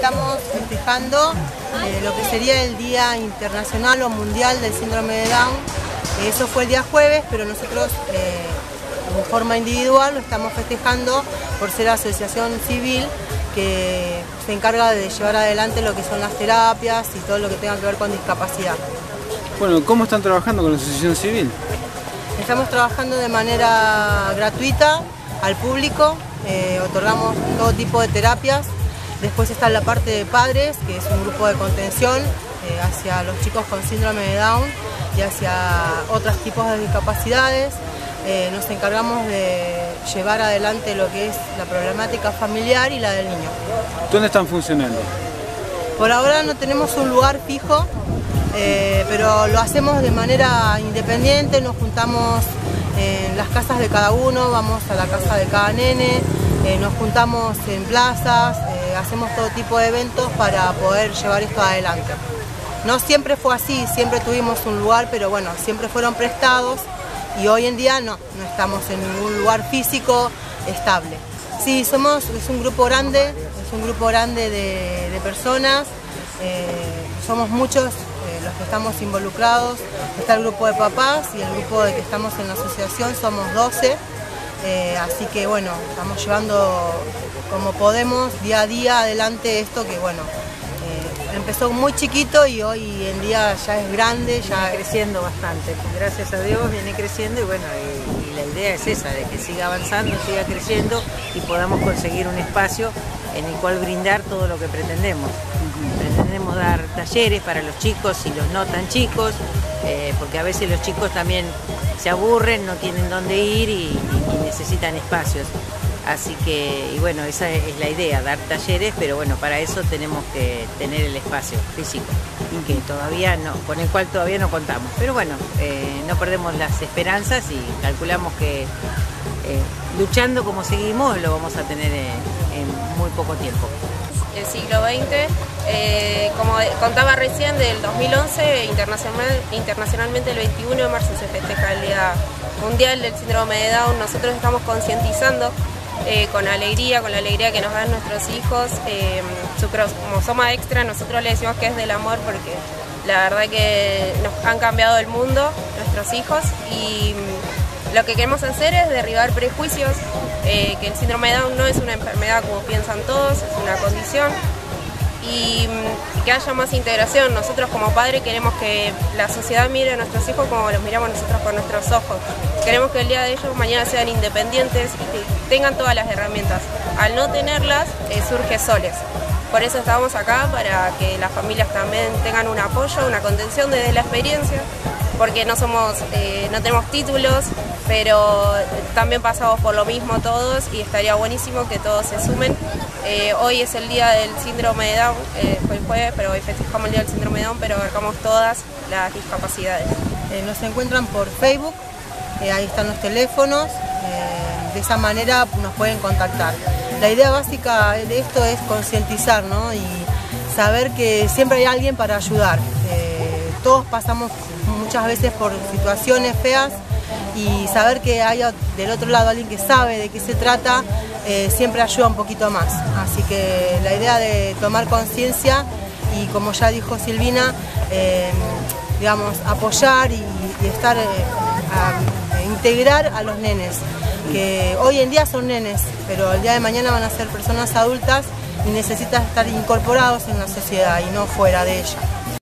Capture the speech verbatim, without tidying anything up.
estamos festejando eh, lo que sería el Día Internacional o Mundial del Síndrome de Down. Eso fue el día jueves, pero nosotros eh, en forma individual lo estamos festejando por ser asociación civil que se encarga de llevar adelante lo que son las terapias y todo lo que tenga que ver con discapacidad. Bueno, ¿cómo están trabajando con la asociación civil? Estamos trabajando de manera gratuita al público, eh, otorgamos todo tipo de terapias. Después está la parte de padres, que es un grupo de contención eh, hacia los chicos con síndrome de Down y hacia otros tipos de discapacidades. Eh, nos encargamos de llevar adelante lo que es la problemática familiar y la del niño. ¿Dónde están funcionando? Por ahora no tenemos un lugar fijo, eh, pero lo hacemos de manera independiente, nos juntamos en las casas de cada uno, vamos a la casa de cada nene, eh, nos juntamos en plazas, eh, hacemos todo tipo de eventos para poder llevar esto adelante. No siempre fue así, siempre tuvimos un lugar, pero bueno, siempre fueron prestados y hoy en día no, no estamos en ningún lugar físico estable. Sí, somos, es un grupo grande, es un grupo grande de, de personas, eh, somos muchos eh, los que estamos involucrados, está el grupo de papás y el grupo de que estamos en la asociación, somos doce, eh, así que bueno, estamos llevando como podemos día a día adelante esto que bueno, eh, empezó muy chiquito y hoy en día ya es grande, ya viene creciendo bastante, gracias a Dios viene creciendo y bueno, y, y la idea es esa, de que siga avanzando, siga creciendo y podamos conseguir un espacio en el cual brindar todo lo que pretendemos. Pretendemos dar talleres para los chicos y los no tan chicos, eh, porque a veces los chicos también se aburren, no tienen dónde ir y, y, y necesitan espacios. Así que, y bueno, esa es la idea, dar talleres, pero bueno, para eso tenemos que tener el espacio físico, que todavía no, con el cual todavía no contamos. Pero bueno, eh, no perdemos las esperanzas y calculamos que eh, luchando como seguimos lo vamos a tener en, en muy poco tiempo. El siglo veinte, eh, como contaba recién, del dos mil once, internacional, internacionalmente el veintiuno de marzo se festeja el Día Mundial del Síndrome de Down. Nosotros estamos concientizando eh, con alegría, con la alegría que nos dan nuestros hijos. Eh, su cromosoma extra, nosotros le decimos que es del amor porque la verdad que nos han cambiado el mundo, nuestros hijos, y lo que queremos hacer es derribar prejuicios, eh, que el síndrome de Down no es una enfermedad como piensan todos, es una condición, y, y que haya más integración. Nosotros como padres queremos que la sociedad mire a nuestros hijos como los miramos nosotros con nuestros ojos. Queremos que el día de ellos mañana sean independientes y que tengan todas las herramientas. Al no tenerlas, eh, surge soles. Por eso estamos acá, para que las familias también tengan un apoyo, una contención desde la experiencia, porque no somos, eh, no tenemos títulos, pero también pasamos por lo mismo todos y estaría buenísimo que todos se sumen. Eh, hoy es el día del síndrome de Down, eh, fue el jueves, pero hoy festejamos el día del síndrome de Down, pero abarcamos todas las discapacidades. Eh, nos encuentran por Facebook, eh, ahí están los teléfonos, eh, de esa manera nos pueden contactar. La idea básica de esto es concientizar, ¿no? Y saber que siempre hay alguien para ayudar. Eh, todos pasamos muchas veces por situaciones feas y saber que hay del otro lado alguien que sabe de qué se trata eh, siempre ayuda un poquito más. Así que la idea de tomar conciencia y, como ya dijo Silvina, eh, digamos, apoyar y, y estar, eh, a, a integrar a los nenes, que hoy en día son nenes, pero el día de mañana van a ser personas adultas y necesitan estar incorporados en la sociedad y no fuera de ella.